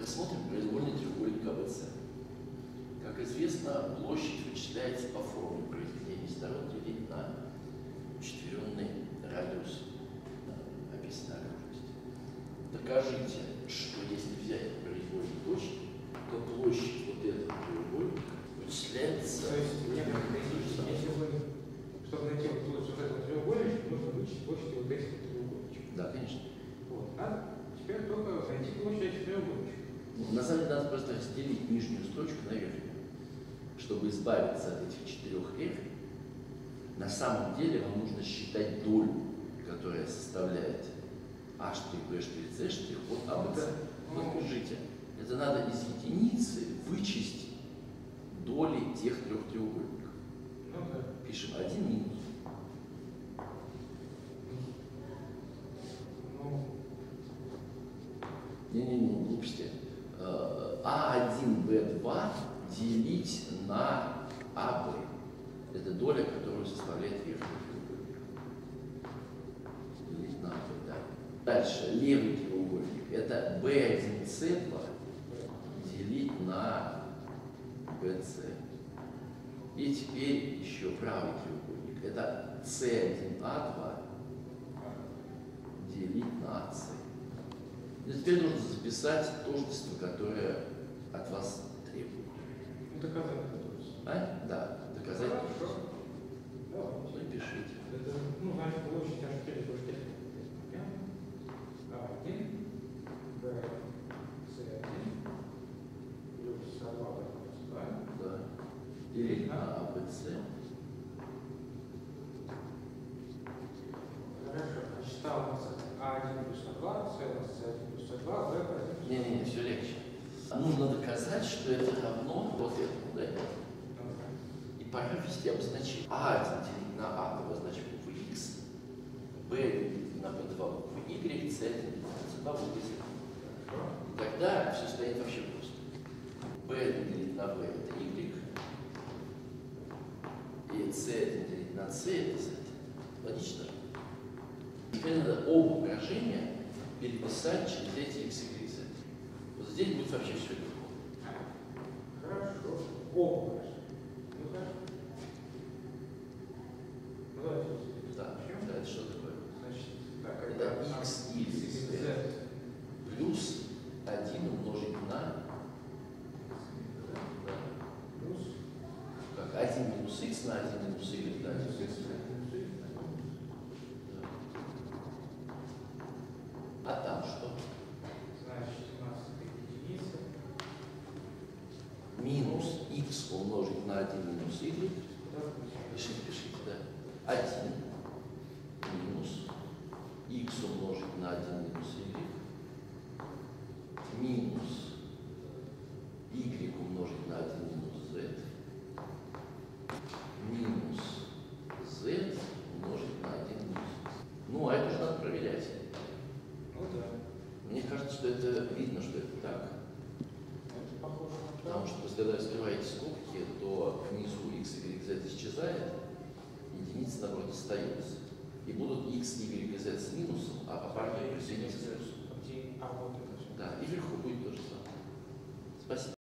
Рассмотрим произвольный треугольник АВС. Как известно, площадь вычисляется по формуле произведения сторон делить на четверенный радиус описанной окружности. Докажите, что если взять произвольные точки, то площадь вот этого треугольника вычисляется. То есть, мне как если вы, чтобы найти площадь этого треугольника, нужно вычесть площадь вот этих треугольничков. Да, конечно. Вот. Надо теперь только найти площадь этих треугольничков. На самом деле надо просто разделить нижнюю строчку на верхнюю. Чтобы избавиться от этих четырех f, на самом деле вам нужно считать долю, которая составляет a', b', c' от ABC. Вот держите. Это надо из единицы вычесть доли тех трех треугольников. Ну, да. Пишем 1 минус. Не-не-не, глупости. А1, Б2 делить на АБ. Это доля, которую составляет верхний треугольник. Делить на АБ, да. Дальше, левый треугольник. Это B1, C2 делить на BC. И теперь еще правый треугольник. Это C1, A2 делить на AC. И теперь нужно записать тождество, которое от вас требует. Доказать. А? Да, доказать тождество. Давайте. Ну и пишите. Это, значит, площадь H4 площадь А1, B, C1 плюс А2, B2. Да. Делить на ABC. Хорошо. Значит, А у нас А1 плюс А2, С у нас С1 плюс А2, Б плюс Не-не-не, все легче. Нужно доказать, что это равно вот этому, да? И пора ввести обозначение. А1 делить на А обозначим букву X, Б делить на B2 букву Y, С делить на C2 букву Z. И тогда все станет вообще просто. B делить на B это Y, и C делить на C это Z. Логично? Теперь надо оба выражения переписать через эти X, Y, Z. Вот здесь будет вообще все легко. Хорошо. Оба. Ну хорошо. Ну давайте. Да, это что такое? Значит, так, Это X, Y, Z плюс 1 умножить на плюс как 1 минус X на 1 минус Y, да? А там что? Значит, у нас единица. Минус X умножить на 1 минус Y. Пишите, да. 1 минус X умножить на 1 минус Y. Минус Y умножить на 1 минус Z. Минус Z умножить на 1 минус. Ну, а это же надо проверять. Ну да. Мне кажется, что это видно, что это так. Это похоже на Потому что, когда вы скрываете скобки, то внизу x, y, z исчезает, единица, наоборот, остается. И будут x, y, z с минусом, а по параметру с плюсом. А вот это все. Да, и вверху будет то же самое. Спасибо.